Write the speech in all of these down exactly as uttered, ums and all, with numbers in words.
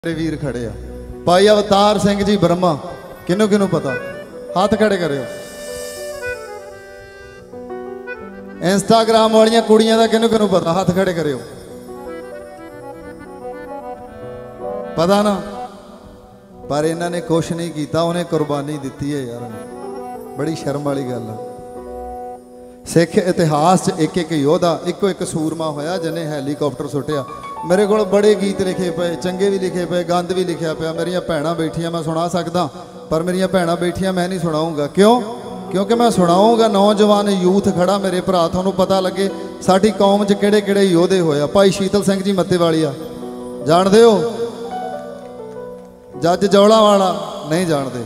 वीर खड़े आ भाई अवतार सिंह जी ब्रह्मा किनू किनू पता हाथ खड़े करियो। इंस्टाग्राम वाली कुड़ियां दा किनू किनू पता हाथ खड़े करियो। पता ना पर इन्हों ने कुछ नहीं किया, उन्हें कुर्बानी दी है यार। बड़ी शर्म वाली गल है। सिख इतिहास एक एक योधा इको एक सूरमा होया जिन्हें हैलीकॉप्टर सुटिया। मेरे को बड़े गीत लिखे पे, चंगे भी लिखे पे, गंद भी लिखा पाया। मेरिया भैणां बैठियां मैं सुना सकदा, पर मेरिया भैणां बैठियां मैं नहीं सुनाऊंगा। क्यों? क्योंकि मैं सुनाऊंगा नौजवान यूथ खड़ा मेरे भरा, थानू पता लगे साडी कौम च किहड़े किहड़े योधे होया। भाई शीतल सिंह जी मत्तेवालिया जानदे हो? जज जौला वाला नहीं जानते।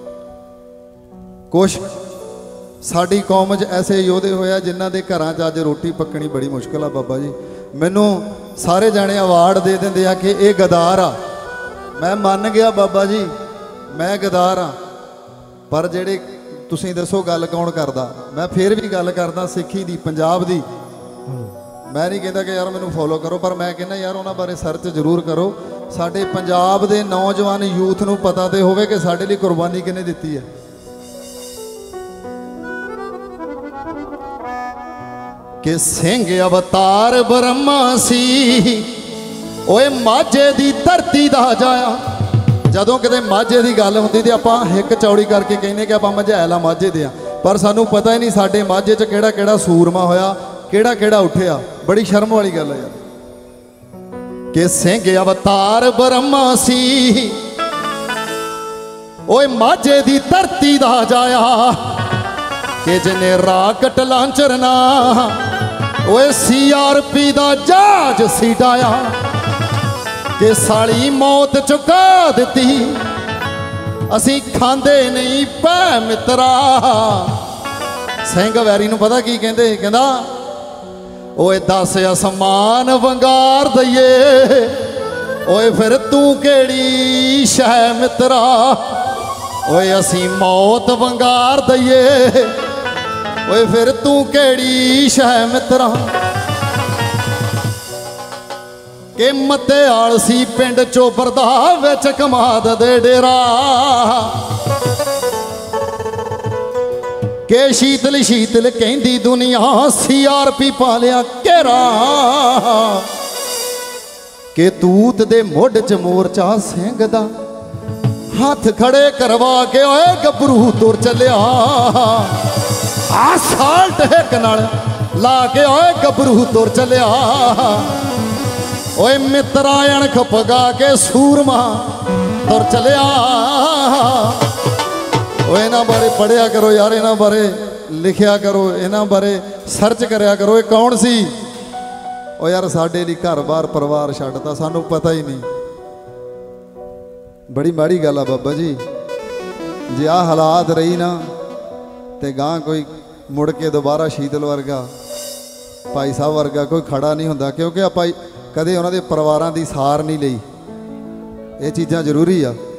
कुछ साडी कौम च ऐसे योधे होया जिन्हां दे घरां च अज रोटी पकनी बड़ी मुश्किल आ। बाबा जी मैनू सारे जाने अवार्ड दे देंदे आ कि ये गदार आ। मैं मान गया बाबा जी मैं गदार हाँ, पर जेड़े तुसीं दसो गल कौन करदा? मैं फिर भी गल करदा सिੱਖੀ दी, पंजाब दी। मैं नहीं कहता कि यार मैनू फॉलो करो, पर मैं कहना यार उन्हां बारे सर्च जरूर करो। साडे पंजाब दे नौजवान यूथ नू पता तो होवे कि साडे लई कुर्बानी किहने दित्ती है। कि सिंह अवतार ब्रह्मा सी ओए माझे दी धरती दा जाया। जदों किते माझे दी गल हुंदी ते आपां हिक चौड़ी करके कहने कि आपां मझैल आ माझे दे आ, पर सानू पता ही नहीं साडे माझे च किहड़ा किहड़ा सूरमा होया, किहड़ा किहड़ा उठिया। बड़ी शर्म वाली गल है यार। कि सिंह अवतार ब्रह्मा सी ओए माझे दी धरती दा जाया। कि जिन्हें राकट लांचर ना ओए सी आर पी दा जहाज सीडाया। कि साली मौत चुका दिती असी खांदे नहीं पै मित्रा। सिंह वैरी नू पता की कहंदे? कहंदा ओए दस आसमान वंगार दईए ओए फिर तू केड़ी शै मित्रा। ओए असी मौत वंगार दईए ओए फिर तू केड़ी शै मित्रा। के मते आलसी पिंड चोपर दा विच कमाद दे डेरा। के शीतल शीतल कहंदी दुनिया सी आर पी पा लिया घेरा। के तूत दे मुढ़ च मोरचा सिंह दा हाथ खड़े करवा के ओए गभरू तुर चलिया। आ साल्ट हिक नाल ला के ओए गभरू तुर चलिया। ओए मित्रा अणख पगा के सूरमा तुर चलिया। ओए इन्हां बारे पढ़िया करो यार, इन्हां बारे लिखिया करो, इन्हां बारे सर्च करया करो। ये कौन सी? ओ यार साडे लई घर बार परिवार छड्डता, सानू पता ही नहीं। बड़ी माड़ी गल आ बाबा जी। जे आ हालात रही ना ते गां कोई मुड़ के दोबारा शीतल वर्गा भाई साहब वर्गा कोई खड़ा नहीं हुंदा, क्योंकि आपां कदे उन्हां दे परिवारां दी सार नहीं लई। ये चीज़ां जरूरी आ।